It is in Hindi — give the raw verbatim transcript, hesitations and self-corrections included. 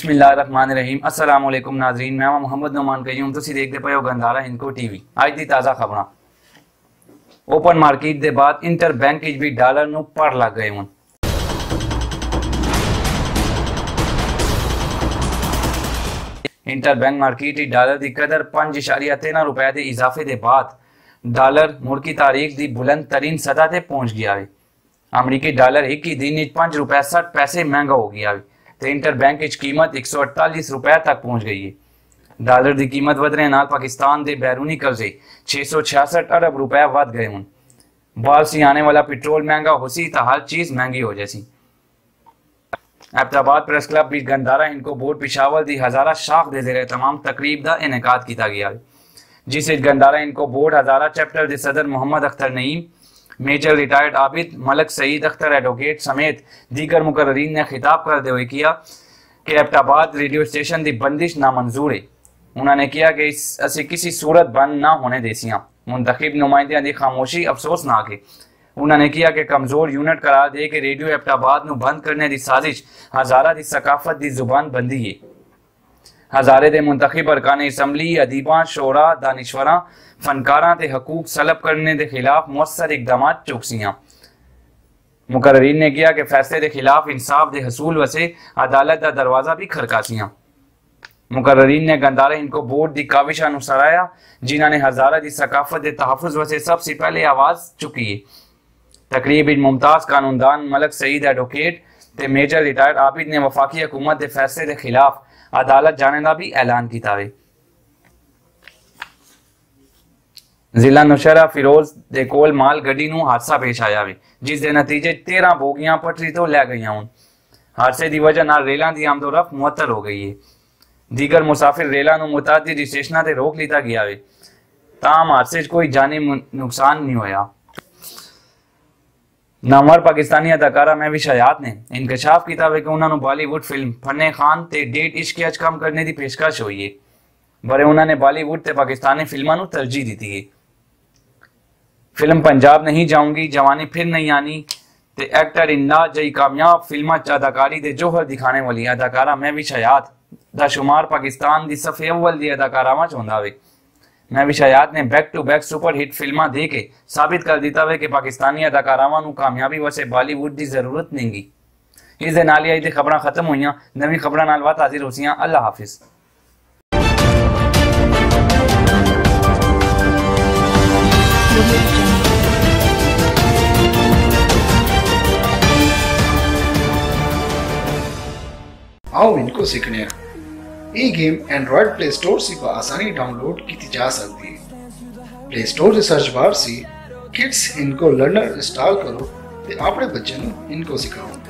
बिस्मिल्लाहिर्रहमानिर्रहीम अस्सलाम वालेकुम नाज़रीन, मैं मोहम्मद नुमान कयूम तुसीं देखदे पए हो गंधारा हिंदको टीवी। अज दी ताज़ा खबरां। ओपन मार्केट के बाद इंटर बैंक भी डॉलर नूं पड़ लग गए हुण। इंटर बैंक मार्केट डॉलर की कदर पांच इशारिया तेरह रुपए के इजाफे के बाद डॉलर मुड़ की तारीख की बुलंद तरीन सतह से पहुंच गया है। अमरीकी डॉलर एक ही दिन पांच रुपए सठ पैसे महंगा हो गया है तो इंटर बैंक की कीमत एक सौ अड़तालीस रुपए तक पहुंच गई है। डॉलर की कीमत वधने नाल पाकिस्तान के बैरूनी कर्जे छे सौ छियासठ अरब रुपए वध गए हूँ। बाहर से आने वाला पेट्रोल महंगा हो सी तो हर चीज महंगी हो जैसी। एबटाबाद प्रेस क्लब भी गंधारा हिंदको बोर्ड पिशावर की हजारा शाख दे जेर तमाम तकरीब का इनेकाद किया गया है, जिस गंधारा हिंदको बोर्ड हजारा चैप्टर के सदर Mohammad Akhtar Naeem, major retired Abid Malak Saeed Akhtar advocate समेत दीगर मुकर्रीन ने खिताब करते हुए किया कि एबटाबाद रेडियो स्टेशन की बंदिश नामंजूर है। उन्होंने किया कि असी किसी सूरत बंद ना होने देसियां। मुंतखब नुमाइंदियां की खामोशी अफसोसनाक है। उन्होंने किया कि कमजोर यूनिट करार दे के रेडियो एबटाबाद नूं बंद करने की साजिश हजारा की सकाफत की जुबान बंदी है। हजारे के मुंतखब अरकान असम्बली, अदीबा, शोरा, दानिशवरा, फनकारा के हकूक सलब करने के खिलाफ मुअस्सर इकदाम चौकसियां। मुकर्रीन ने किया कि फैसले के खिलाफ इंसाफ के हसूल वसे अदालत का दरवाजा भी खड़कासियां। मुकर्रीन ने गंधारा हिंदको बोर्ड की काविशा नूं सराहया जिन्होंने हजारा की सकाफत के तहफ़ुज़ वसे सबसे पहले आवाज चुकी है। तकरीब विच मुमताज कानूनदान मलक सईद एडवोकेट ते मेजर रिटायर्ड आबिद ने वफाकी हुकूमत के फैसले के खिलाफ अदालत जाने का भी ऐलान किया है। जिला नौशहरा फिरोज दे कोल माल गड्डी नूं हादसा पेश आया है, जिस दे नतीजे तेरह बोगियां पटरी तो लै गई हूं। हादसे की वजह नाल रेलों की आमदोरफ्त मुअत्तल हो गई है। दीगर मुसाफिर रेलों नूं मुतअद्दिद स्टेशनों से रोक लिया गया है। ताम हादसे कोई जानी नुकसान नहीं होया। नामवर पाकिस्तानी अदाकारा महविश हयात ने इंकशाफ किया है कि उन्होंने बॉलीवुड फिल्म फन्ने खान ते डेट इश्क अज कम करने की पेशकश हुई है, बड़े उन्होंने बॉलीवुड ते पाकिस्तानी फिल्मों को तरजीह दी है। फिल्म पंजाब नहीं जाऊंगी, जवानी फिर नहीं आनी ते एक्टर इन्ना जई कामयाब फिल्म अदाकारी दे जोहर दिखाने वाली अदाकारा महविश हयात दा शुमार पाकिस्तान की सफे अव्वल की अदाकारावां च होंदा वे। महविश हयात ने back to back super hit फिल्मां दे के साबित कर दिता है कि पाकिस्तानी अदाकारावां नूं कामयाबी वसे बॉलीवुड की जरूरत नहीं। इस दे नाल ही खबरां खत्म हुई। नवी खबरां नाल वात हाजिर होसियां। अल्लाह हाफिज। आओ इनको सीखने ये गेम एंड्रॉयड प्ले स्टोर से आसानी डाउनलोड की जा सकती है। प्ले स्टोर के सर्च बार से किड्स इनको लर्नर इंस्टॉल करो ते अपने बच्चे इनको सिखाओ।